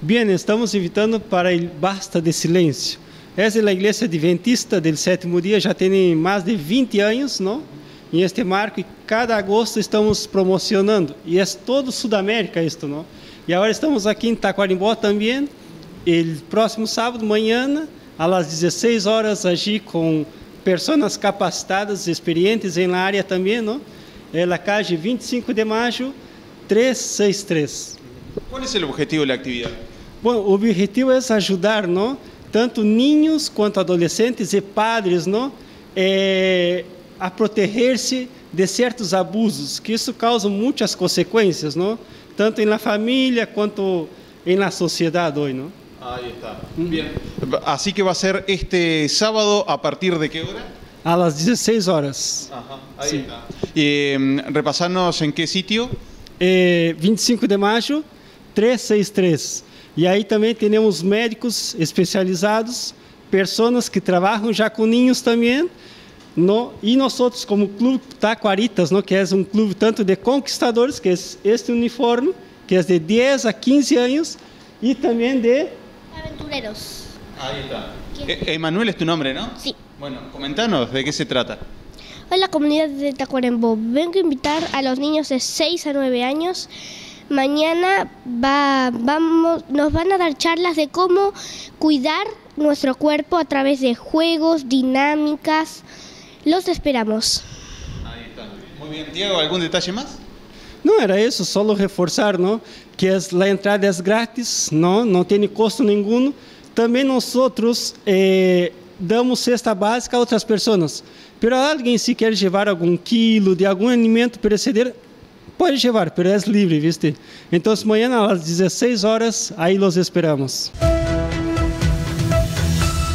Bien, estamos invitando para el Basta de Silencio. Es la iglesia adventista del sétimo día, já tem mais de 20 anos, não? Em este marco, e cada agosto estamos promocionando. E é todo Sudamérica isto, não? E agora estamos aqui em Taquarimbó também, o próximo sábado, manhã, às 16 horas, agir com pessoas capacitadas, experientes em la área também, não? É a calle 25 de maio, 363. ¿Cuál es el objetivo de la actividad? Bom, o objetivo é ajudar, não? Tanto ninhos quanto adolescentes e padres, não? A proteger-se de certos abusos, que isso causa muitas consequências, não? Tanto na família quanto na sociedade hoje, não? Ahí está. Bien. Así que va a ser este sábado, ¿a partir de qué hora? A las 16 horas. Ajá, ahí Sí. está. Repasarnos en qué sitio. 25 de maio, 363. E aí também temos médicos especializados, pessoas que trabalham já com ninhos também, no, e nós outros como Clube Taquaritas, no, que é um clube tanto de conquistadores, que é este uniforme, que é de 10 a 15 anos, e também de Aventureros. Ahí está. Emanuel es tu nombre, ¿no? Sí. Bueno, comentanos de qué se trata. Hola comunidad de Tacuarembó, vengo a invitar a los niños de 6 a 9 años. Mañana nos van a dar charlas de cómo cuidar nuestro cuerpo a través de juegos, dinámicas. Los esperamos. Ahí está. Muy bien, Diego, ¿algún detalle más? Não era isso, só reforçar, não? Que a entrada é grátis, não tem custo nenhum. Também nós damos cesta básica a outras pessoas. Pero alguém se quer levar algum quilo de algum alimento perecedero, pode levar, pero é livre, viste? Então, amanhã às 16 horas, aí los esperamos.